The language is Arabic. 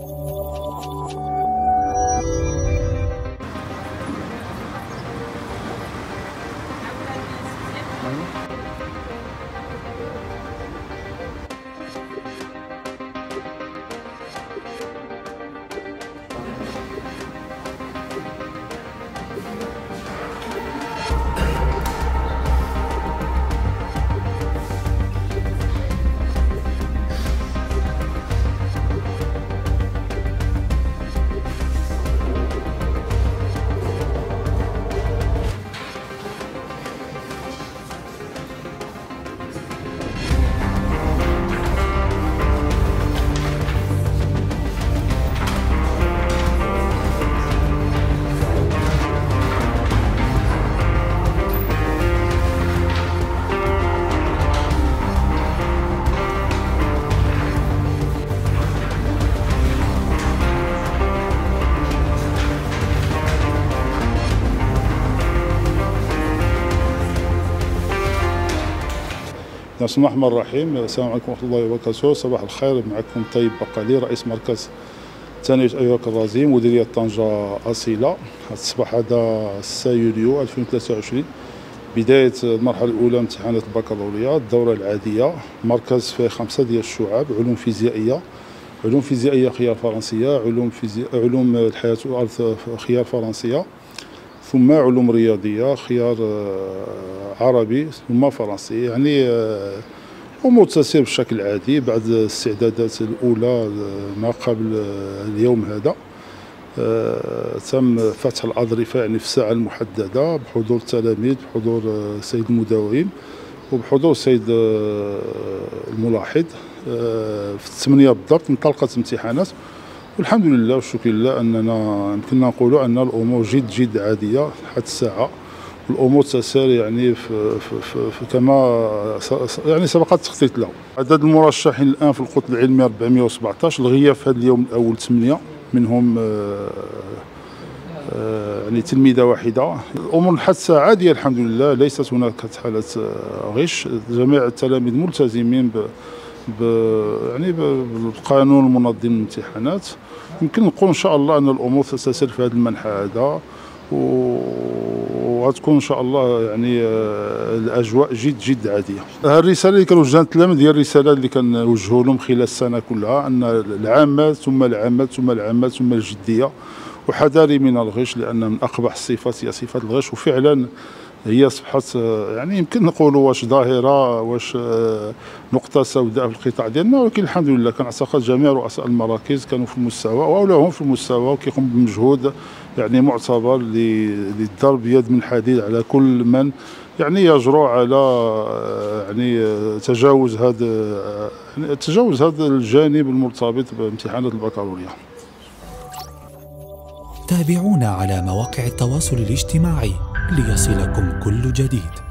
بسم الله الرحمن الرحيم. السلام عليكم ورحمة الله وبركاته. صباح الخير، معكم طيب بقالي رئيس مركز تنمية أيوة كرازين مديرية طنجة أصيلة. هذا الصباح هذا 6 يوليو 2023 بداية المرحلة الأولى من امتحانات البكالوريا الدورة العادية. مركز فيه 5 ديال الشعب: علوم فيزيائية، علوم فيزيائية خيار فرنسية، علوم الحياة والأرض خيار فرنسية، ثم علوم رياضية خيار عربي ثم فرنسي. يعني أمور تسير بشكل عادي بعد الاستعدادات الأولى ما قبل اليوم هذا. تم فتح الأظرفة يعني في الساعة المحددة بحضور التلاميذ، بحضور السيد المداوم وبحضور السيد الملاحظ. في 8 بالضبط انطلقت الامتحانات، والحمد لله والشكر لله أننا يمكننا نقولوا أن الأمور جد عادية حتى الساعة، والأمور تسير يعني في كما يعني سبق التخطيط له. عدد المرشحين الآن في القطب العلمي 417، الغياب في هذا اليوم الأول 8، منهم يعني تلميذة واحدة. الأمور حتى الساعة عادية الحمد لله، ليست هناك حالة غش. جميع التلاميذ ملتزمين يعني بالقانون المنظم للامتحانات. يمكن نقول ان شاء الله ان الامور ستسير في هذا المنحى هذا، وغتكون ان شاء الله يعني الاجواء جد عاديه. الرساله اللي كنوجهها للتلاميذ هي الرساله اللي كنوجهوا لهم خلال السنه كلها، ان العمل ثم العمل ثم العمل ثم الجديه، وحذاري من الغش، لان من اقبح الصفات هي صفه الغش. وفعلا هي اصبحت يعني يمكن نقولوا واش ظاهره، واش نقطه سوداء في القطاع ديالنا، ولكن الحمد لله كنعتقد جميع رؤساء المراكز كانوا في المستوى واولاهم في المستوى، وكيقوم بمجهود يعني معتبر للضرب يد من حديد على كل من يعني يجرؤ على يعني تجاوز هذا الجانب المرتبط بامتحانات البكالوريا. تابعونا على مواقع التواصل الاجتماعي ليصلكم كل جديد.